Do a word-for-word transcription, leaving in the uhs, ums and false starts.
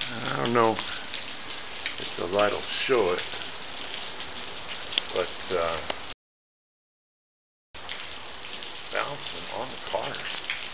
I don't know if the light will show it, but uh, it's bouncing on the cars.